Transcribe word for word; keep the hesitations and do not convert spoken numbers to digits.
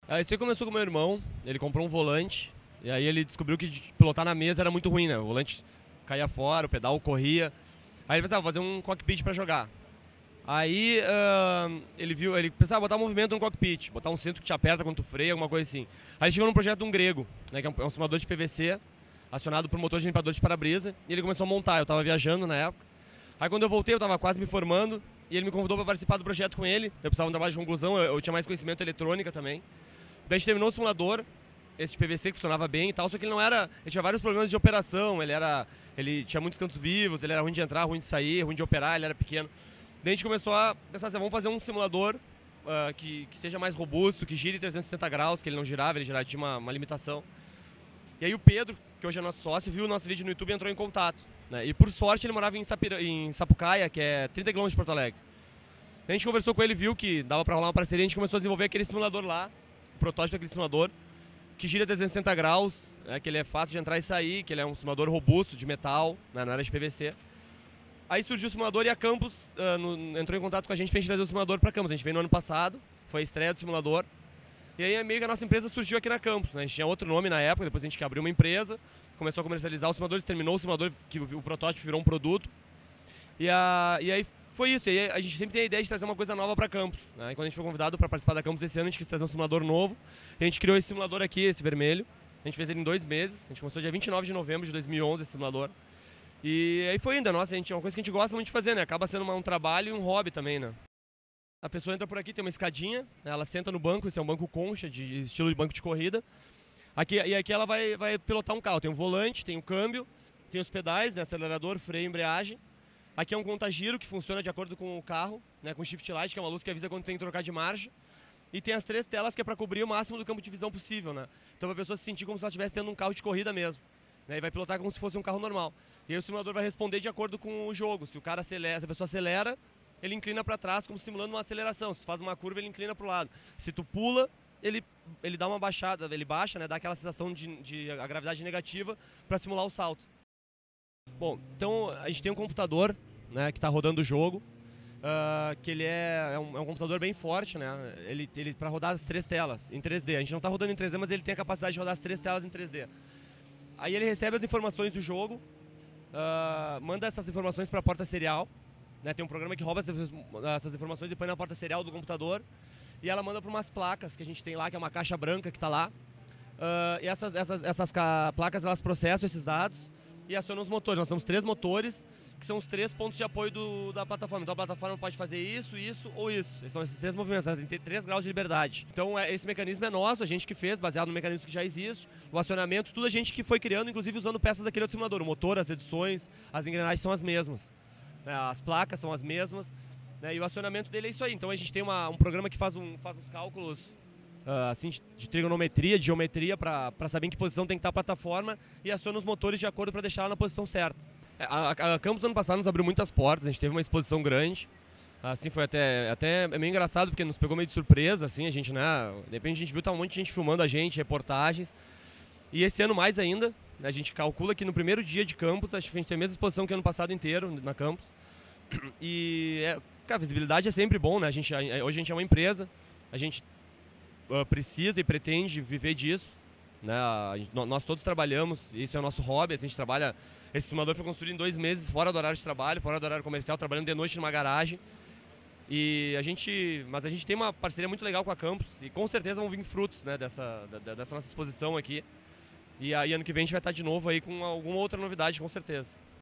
Ah, isso aí começou com meu irmão, ele comprou um volante, e aí ele descobriu que de pilotar na mesa era muito ruim, né? O volante caía fora, o pedal corria. Aí ele pensava, vou fazer um cockpit pra jogar. Aí uh, ele viu, ele pensava, botar um movimento no cockpit, botar um cinto que te aperta quando tu freia, alguma coisa assim. Aí ele chegou num projeto de um grego, né, que é um, é um simulador de P V C, acionado por motor de limpador de para-brisa, e ele começou a montar. Eu tava viajando na época. Aí quando eu voltei, eu tava quase me formando, e ele me convidou para participar do projeto com ele. Eu precisava de um trabalho de conclusão, eu, eu tinha mais conhecimento eletrônica também. Daí a gente terminou o simulador, esse de P V C que funcionava bem e tal, só que ele não era. Ele tinha vários problemas de operação, ele era. Ele tinha muitos cantos vivos, ele era ruim de entrar, ruim de sair, ruim de operar, ele era pequeno. Daí a gente começou a pensar assim, vamos fazer um simulador uh, que, que seja mais robusto, que gire trezentos e sessenta graus, que ele não girava, ele girava, tinha uma, uma limitação. E aí o Pedro, que hoje é nosso sócio, viu o nosso vídeo no YouTube e entrou em contato. Né? E por sorte ele morava em, Sapira, em Sapucaia, que é trinta quilômetros de Porto Alegre. Daí a gente conversou com ele, viu que dava pra rolar uma parceria, a gente começou a desenvolver aquele simulador lá, o protótipo daquele simulador, que gira trezentos e sessenta graus, né, que ele é fácil de entrar e sair, que ele é um simulador robusto, de metal, né, não era de P V C. Aí surgiu o simulador e a Campus uh, no, entrou em contato com a gente pra gente trazer o simulador pra Campus. A gente veio no ano passado, foi a estreia do simulador. E aí meio que a nossa empresa surgiu aqui na Campus, né? A gente tinha outro nome na época, depois a gente abriu uma empresa, começou a comercializar os simuladores, terminou o simulador, que o, o protótipo virou um produto. E, a, e aí foi isso, e aí a gente sempre tem a ideia de trazer uma coisa nova para Campus. Né? E quando a gente foi convidado para participar da Campus esse ano, a gente quis trazer um simulador novo. E a gente criou esse simulador aqui, esse vermelho. A gente fez ele em dois meses, a gente começou dia vinte e nove de novembro de dois mil e onze esse simulador. E aí foi ainda, nossa, a gente, é uma coisa que a gente gosta muito de fazer, né? Acaba sendo uma, um trabalho e um hobby também, né? A pessoa entra por aqui, tem uma escadinha, né? Ela senta no banco, esse é um banco concha, de estilo de banco de corrida. Aqui, e aqui ela vai, vai pilotar um carro, tem um volante, tem um câmbio, tem os pedais, né? Acelerador, freio, embreagem. Aqui é um contagiro que funciona de acordo com o carro, né? Com shift light, que é uma luz que avisa quando tem que trocar de marcha. E tem as três telas que é para cobrir o máximo do campo de visão possível, né? Então a pessoa se sentir como se ela estivesse tendo um carro de corrida mesmo. Né? E vai pilotar como se fosse um carro normal. E aí o simulador vai responder de acordo com o jogo. Se o cara acelera, se a pessoa acelera, ele inclina para trás como simulando uma aceleração. Se tu faz uma curva, ele inclina para o lado. Se tu pula, ele, ele dá uma baixada, ele baixa, né? Dá aquela sensação de, de a gravidade negativa para simular o salto. Bom, então a gente tem um computador, né, que está rodando o jogo, uh, que ele é, é, um, é um computador bem forte, né? Ele, ele para rodar as três telas em três D. A gente não está rodando em três D, mas ele tem a capacidade de rodar as três telas em três D. Aí ele recebe as informações do jogo, uh, manda essas informações para a porta serial, né? Tem um programa que rouba essas, essas informações e põe na porta serial do computador, e ela manda para umas placas que a gente tem lá, que é uma caixa branca que está lá. Uh, e essas, essas, essas placas elas processam esses dados e acionam os motores. Nós temos três motores, que são os três pontos de apoio do, da plataforma. Então a plataforma pode fazer isso, isso ou isso. Esses são esses três movimentos, ela tem que ter três graus de liberdade. Então é, esse mecanismo é nosso, a gente que fez, baseado no mecanismo que já existe. O acionamento, tudo a gente que foi criando, inclusive usando peças daquele outro simulador. O motor, as edições, as engrenagens são as mesmas. As placas são as mesmas. Né? E o acionamento dele é isso aí. Então a gente tem uma, um programa que faz, um, faz uns cálculos uh, assim, de, de trigonometria, de geometria, para saber em que posição tem que estar a plataforma, e aciona os motores de acordo para deixar ela na posição certa. A, a, a Campus ano passado nos abriu muitas portas, a gente teve uma exposição grande. Assim, foi até, até meio engraçado, porque nos pegou meio de surpresa, assim, a gente, né? De repente a gente viu, tá um monte de gente filmando a gente, reportagens. E esse ano mais ainda, né, a gente calcula que no primeiro dia de Campus, acho que a gente tem a mesma exposição que ano passado inteiro na Campus. E, é, cara, a visibilidade é sempre bom, né? A gente, hoje a gente é uma empresa, a gente uh, precisa e pretende viver disso. Né? A gente, nós todos trabalhamos, isso é o nosso hobby, a gente trabalha... Esse simulador foi construído em dois meses, fora do horário de trabalho, fora do horário comercial, trabalhando de noite numa garagem. E a gente, mas a gente tem uma parceria muito legal com a Campus e com certeza vão vir frutos, né, dessa, dessa nossa exposição aqui. E aí ano que vem a gente vai estar de novo aí com alguma outra novidade, com certeza.